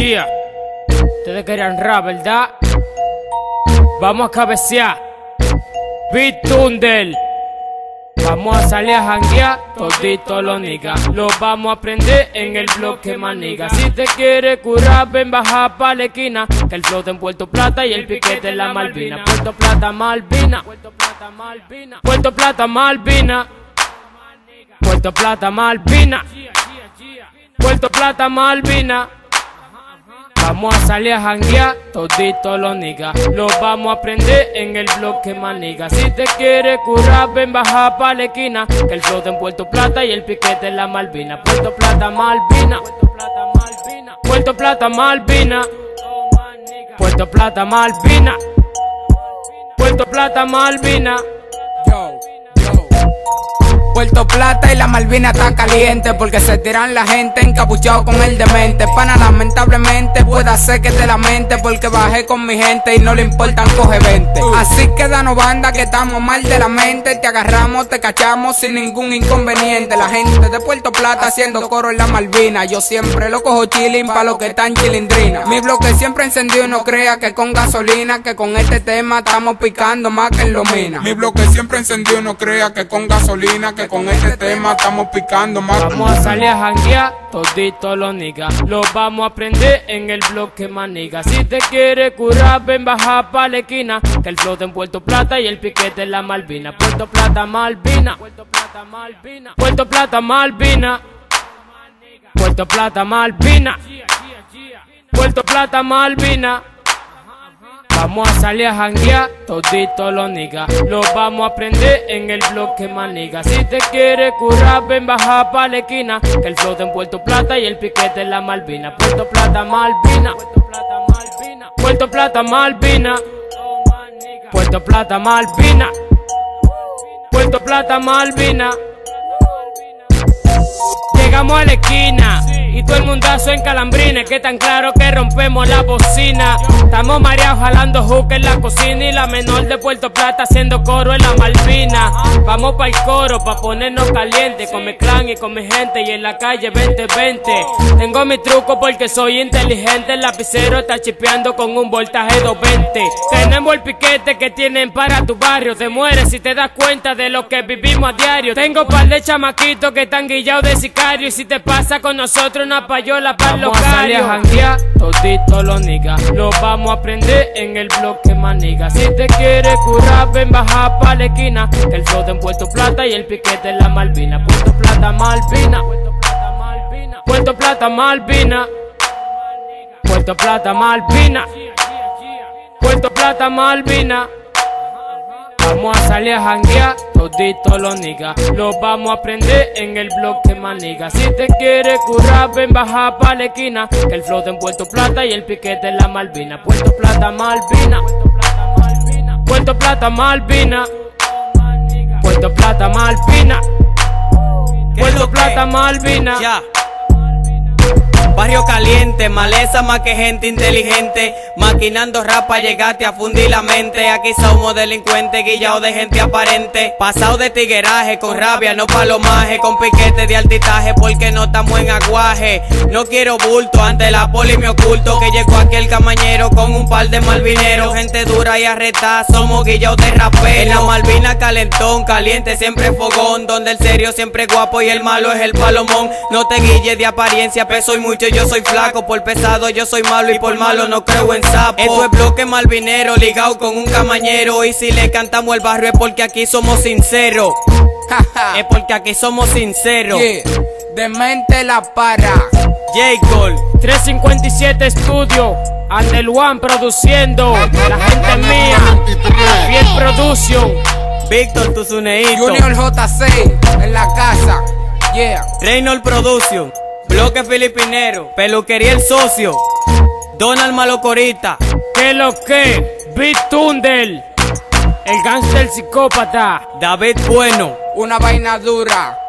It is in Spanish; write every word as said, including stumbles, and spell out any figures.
Yeah. Ustedes querían rap, ¿verdad? Vamos a cabecear. Beat Tundel. Vamos a salir a janguear, todito los niggas. Lo vamos a aprender en el bloque maniga. Si te quieres curar, ven baja pa' la esquina, que el flote en Puerto Plata y el piquete en la Malvina. Puerto Plata, Malvina. Puerto Plata, Malvina. Puerto Plata, Malvina. Puerto Plata, Malvina. Puerto Plata, Malvina. Vamos a salir a janguear, todito los niggas. Lo vamos a aprender en el bloque maniga. Si te quieres curar, ven baja pa' la esquina, que el flote en Puerto Plata y el piquete en la Malvina. Puerto Plata, Malvina. Puerto Plata, Malvina. Puerto Plata, Malvina. Puerto Plata, Malvina. Yo, yo. Puerto Plata y la Malvina está caliente, porque se tiran la gente encapuchado con el demente. Pana, lamentablemente puede ser que te lamente, porque bajé con mi gente y no le importan coge veinte. Así que danos banda que estamos mal de la mente. Te agarramos, te cachamos sin ningún inconveniente. La gente de Puerto Plata haciendo coro en la Malvina. Yo siempre lo cojo chilling pa' los que están chilindrina. Mi bloque siempre encendido, no crea que con gasolina, que con este tema estamos picando más que en Lomina. Mi bloque siempre encendido, no crea que con gasolina, que con este tema estamos picando más. Vamos a salir a janguear, todito los niggas. Lo vamos a aprender en el bloque maniga. Si te quieres curar, ven baja pa' la esquina, que el flote en Puerto Plata y el piquete en la Malvina. Puerto Plata, Malvina. Puerto Plata, Malvina. Puerto Plata, Malvina. Puerto Plata, Malvina. Puerto Plata, Malvina. Vamos a salir a janguear, todito los niggas. Lo vamos a aprender en el bloque maniga. Si te quieres curar, ven baja pa' la esquina, que el flote en Puerto Plata y el piquete en la Malvina. Puerto Plata, Malvina. Puerto Plata, Malvina. Puerto Plata, Malvina. Puerto Plata, Malvina. Llegamos a la esquina y todo el mundazo en calambrines, que tan claro que rompemos la bocina. Estamos mareados jalando hook en la cocina, y la menor de Puerto Plata haciendo coro en la Malvina. Vamos pa'l coro pa' ponernos calientes, con mi clan y con mi gente, y en la calle veinte veinte. Tengo mi truco porque soy inteligente, el lapicero está chipeando con un voltaje doscientos veinte. Tenemos el piquete que tienen para tu barrio, te mueres si te das cuenta de lo que vivimos a diario. Tengo par de chamaquitos que están guillados de sicario, y si te pasa con nosotros una payola para los carios. Vamos a salir a janguear, todito los niggas. Lo vamos a aprender en el bloque maniga. Si te quieres curar, ven baja pa' la esquina, que el flote en Puerto Plata y el piquete en la Malvina. Puerto Plata, Malvina. Puerto Plata, Malvina. Puerto Plata, Malvina. Puerto Plata, Malvina. Vamos a salir a janguear, todito los niggas. Lo vamos a aprender en el bloque maniga. Si te quieres curar, ven baja pa' la esquina, que el flote en Puerto Plata y el piquete en la Malvina. Puerto Plata, Malvina. Puerto Plata, Malvina. Puerto Plata, Malvina. Puerto Plata, Malvina. Ya. Barrio caliente, maleza más que gente inteligente, maquinando rap pa' llegarte a fundir la mente. Aquí somos delincuentes, guillados de gente aparente, pasado de tigueraje, con rabia, no palomaje, con piquete de altitaje, porque no estamos en aguaje. No quiero bulto, ante la poli me oculto, que llegó aquí el camañero con un par de malvineros. Gente dura y arretada, somos guillados de rapero. En la Malvina calentón, caliente siempre fogón, donde el serio siempre guapo y el malo es el palomón. No te guilles de apariencia, peso y mucho yo soy flaco, por pesado yo soy malo, y por malo no creo en sapo. Esto es bloque malvinero, ligado con un camañero, y si le cantamos el barrio es porque aquí somos sinceros. Es porque aquí somos sinceros. Yeah. Demente la para. J. Cole trescientos cincuenta y siete Studio, Andel One produciendo, la gente mía, Fiel Production, Víctor Tuzuneito, Junior J C en la casa. Yeah. Reynolds Production, Bloque Filipinero, Peluquería El Socio, Donald Malocorita. que lo que, Beat Tundel, el gangster psicópata, David Bueno. Una vaina dura.